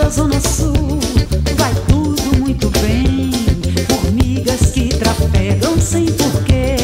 da Zona Sul, vai tudo muito bem. Formigas que trafegam sem porquê.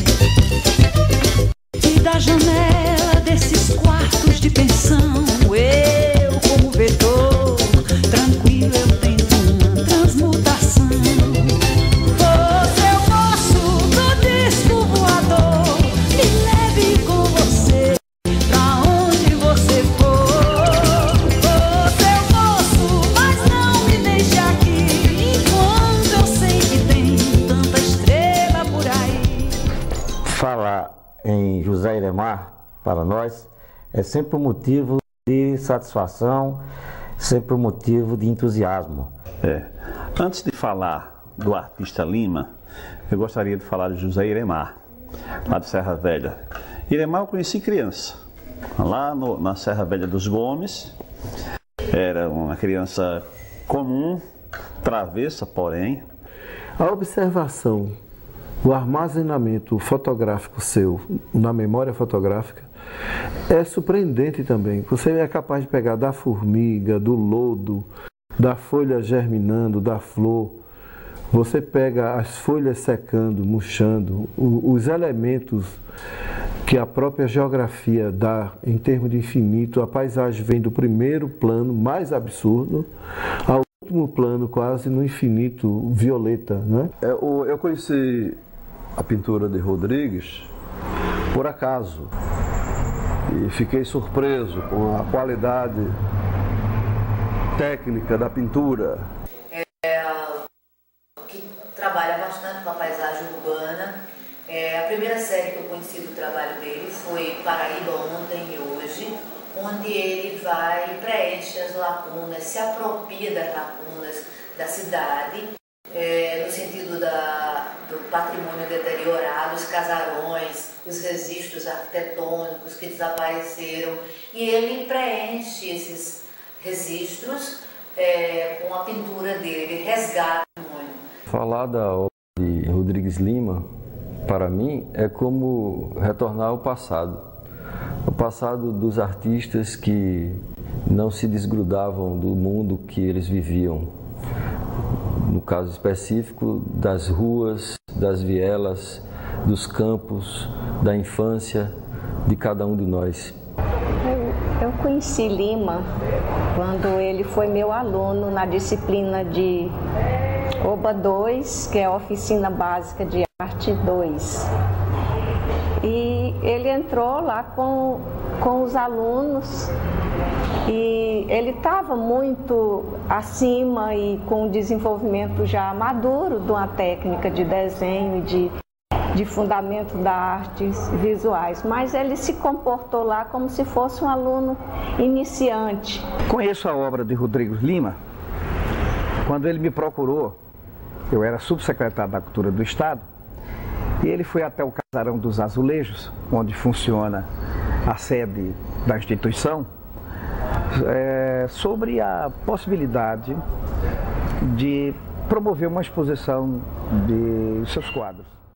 E da janela desses quartos de pensão, eu, como vetor, tranquilo eu tento uma transmutação. Você é o moço do disco voador, me leve com você pra onde você for. Você é o moço, mas não me deixe aqui, enquanto eu sei que tem tanta estrela por aí. Falar em José Iremar, para nós, é sempre um motivo de satisfação, sempre um motivo de entusiasmo. Antes de falar do artista Lima, eu gostaria de falar de José Iremar, lá de Serra Velha. Iremar eu conheci criança, lá na Serra Velha dos Gomes. Era uma criança comum, travessa, porém. A observação, o armazenamento fotográfico seu na memória fotográfica é surpreendente também. Você é capaz de pegar da formiga, do lodo, da folha germinando, da flor. Você pega as folhas secando, murchando, os elementos que a própria geografia dá em termos de infinito. A paisagem vem do primeiro plano mais absurdo ao último plano quase no infinito violeta, né? Eu conheci a pintura de Rodrigues por acaso e fiquei surpreso com a qualidade técnica da pintura. Que trabalha bastante com a paisagem urbana. A primeira série que eu conheci do trabalho dele foi Paraíba Ontem e Hoje, onde ele vai e preenche as lacunas, se apropria das lacunas da cidade, no sentido do patrimônio deteriorado, os casarões, os registros arquitetônicos que desapareceram, e ele preenche esses registros com a pintura dele, ele resgata o patrimônio. Falar da obra de Rodrigues Lima, para mim, é como retornar ao passado. O passado dos artistas que não se desgrudavam do mundo que eles viviam. No caso específico, das ruas, das vielas, dos campos, da infância de cada um de nós. Eu conheci Lima quando ele foi meu aluno na disciplina de OBA 2, que é a Oficina Básica de Arte 2. E ele entrou lá com os alunos e ele estava muito acima e com o desenvolvimento já maduro de uma técnica de desenho e de fundamento das artes visuais, mas ele se comportou lá como se fosse um aluno iniciante. Conheço a obra de Rodrigues Lima quando ele me procurou. Eu era subsecretário da Cultura do Estado e ele foi até o Casarão dos Azulejos, onde funciona a sede da instituição, sobre a possibilidade de promover uma exposição de seus quadros.